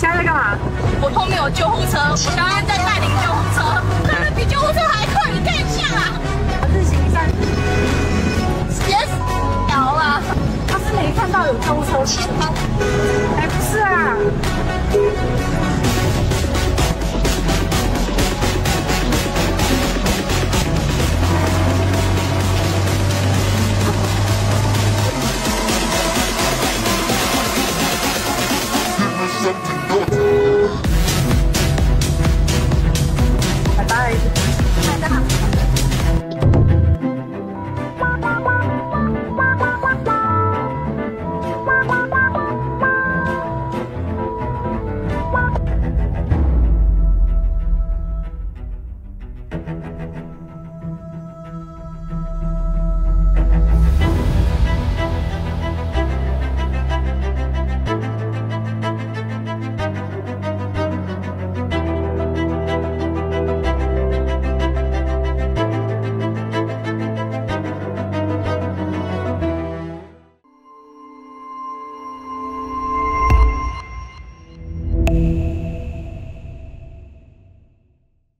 刚才在干嘛？ 我后面有救护车，我刚刚在带领救护车，真的比救护车还快，你看一下啦。 日行一善， 直接摇了。 他是没看到有救护车是吗？哎，不是啊。 Something good.